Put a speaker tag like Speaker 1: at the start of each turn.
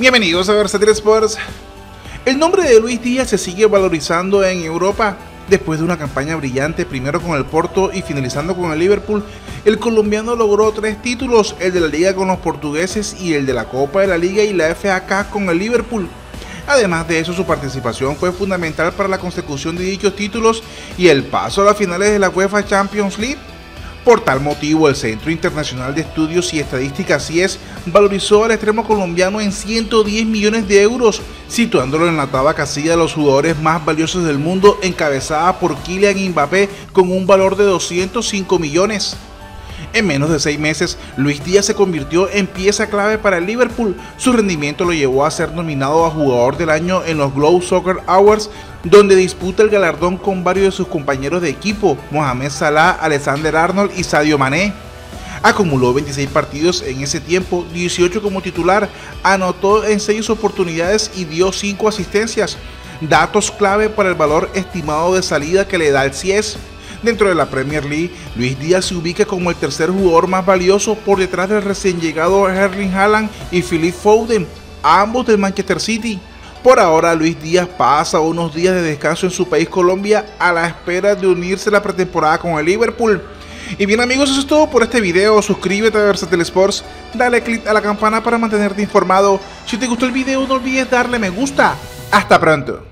Speaker 1: Bienvenidos a Versátil Sports. El nombre de Luis Díaz se sigue valorizando en Europa. Después de una campaña brillante, primero con el Porto y finalizando con el Liverpool, el colombiano logró 3 títulos, el de la Liga con los portugueses y el de la Copa de la Liga y la FA Cup con el Liverpool. Además de eso, su participación fue fundamental para la consecución de dichos títulos y el paso a las finales de la UEFA Champions League. Por tal motivo, el Centro Internacional de Estudios y Estadísticas CIES valorizó al extremo colombiano en 110 millones de euros, situándolo en la octava casilla de los jugadores más valiosos del mundo, encabezada por Kylian Mbappé con un valor de 205 millones. En menos de 6 meses, Luis Díaz se convirtió en pieza clave para el Liverpool. Su rendimiento lo llevó a ser nominado a Jugador del Año en los Globe Soccer Awards, donde disputa el galardón con varios de sus compañeros de equipo, Mohamed Salah, Alexander Arnold y Sadio Mané. Acumuló 26 partidos en ese tiempo, 18 como titular, anotó en 6 oportunidades y dio 5 asistencias, datos clave para el valor estimado de salida que le da el CIES. Dentro de la Premier League, Luis Díaz se ubica como el tercer jugador más valioso por detrás del recién llegado Erling Haaland y Phil Foden, ambos del Manchester City. Por ahora, Luis Díaz pasa unos días de descanso en su país Colombia a la espera de unirse a la pretemporada con el Liverpool. Y bien amigos, eso es todo por este video. Suscríbete a Versátil Sports, dale click a la campana para mantenerte informado. Si te gustó el video, no olvides darle me gusta. Hasta pronto.